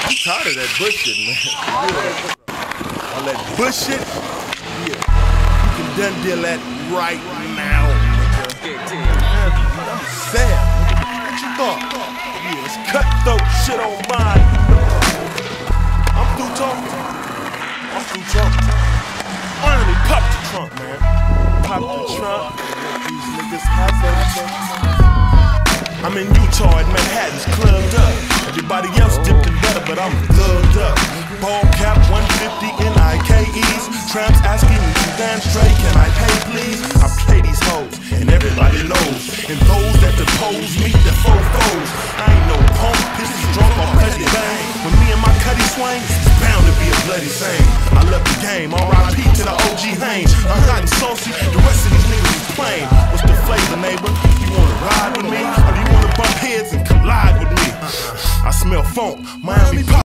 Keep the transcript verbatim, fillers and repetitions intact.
Tired of that bullshit, man. Yeah. All that bullshit. Yeah. You can done deal that right now, nigga. I'm sad. What you thought? Yeah, it's cutthroat shit on mine. I'm through talking. I'm through talking. Finally pop the trunk, man. Pop the trunk. These niggas have that. I'm in Utah at Manhattan's clubbed up. Everybody else dipped in better, but I'm gloved up. Ball cap one fifty N I K Es. Tramps asking me damn straight, can I pay please? I play these hoes, and everybody knows. And those that depose meet the fofos. I ain't no punk, pissy drunk or petty bang. When me and my cutty swing, it's bound to be a bloody thing. I love the game, R I P to the O G Haynes. I'm hot and saucy, the rest of these niggas is plain. What's the flavor, neighbor? You wanna ride with me? Or do you wanna bump heads and collide with me? I smell funk, Miami pop.